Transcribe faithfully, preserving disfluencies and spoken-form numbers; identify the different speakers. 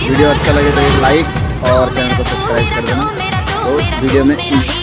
Speaker 1: Video अच्छा लगे तो एक लाइक और चैनल को सब्सक्राइब कर देना। तो वीडियो में